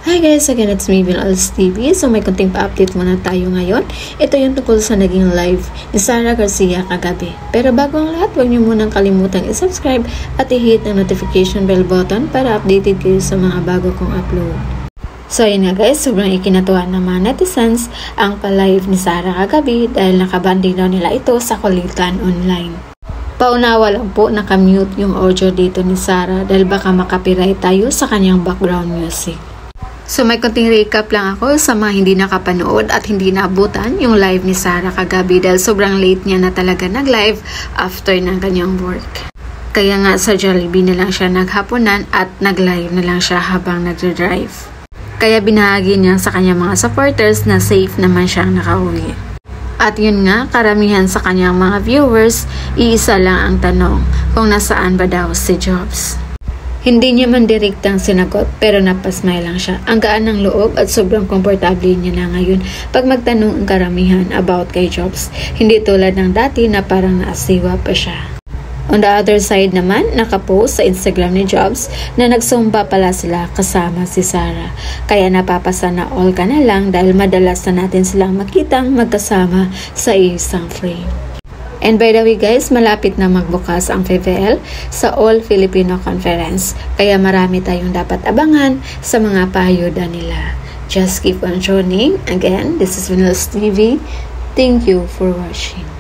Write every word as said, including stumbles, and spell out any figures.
Hi guys, again it's me, Vinals T V. So may konting pa-update muna tayo ngayon. Ito yung tungkol sa naging live ni Sara Garcia kagabi. Pero bago ang lahat, huwag niyo munang kalimutang i-subscribe at i-hit ang notification bell button para updated kayo sa mga bago kong upload. So yun nga guys, sobrang ikinatuwa ng mga netizens ang pa-live ni Sara kagabi dahil nakabanding daw nila ito sa kulitan online. Paunawa lang po nakamute yung audio dito ni Sara dahil baka makapiright tayo sa kanyang background music. So may konting recap lang ako sa mga hindi nakapanood at hindi naabutan yung live ni Sara kagabi dahil sobrang late niya na talaga nag-live after ng kanyang work. Kaya nga sa Jollibee na lang siya naghapunan at nag-live na lang siya habang nagdadrive. Kaya binahagi niya sa kanyang mga supporters na safe naman siyang nakauwi. At yun nga, karamihan sa kanyang mga viewers, iisa lang ang tanong kung nasaan ba daw si Jobs. Hindi niya man direktang sinagot pero napasmile lang siya. Ang gaan ng loob at sobrang komportable niya na ngayon pag magtanong ang karamihan about kay Jobs. Hindi tulad ng dati na parang naasiwa pa siya. On the other side naman, nakapost sa Instagram ni Jobs na nagsumba pala sila kasama si Sara. Kaya napapasa na all ka na lang dahil madalas na natin silang makitang magkasama sa isang frame. And by the way guys, malapit na magbukas ang F I V E L sa All Filipino Conference. Kaya marami tayong dapat abangan sa mga pahayuda nila. Just keep on tuning. Again, this is Vinals T V. Thank you for watching.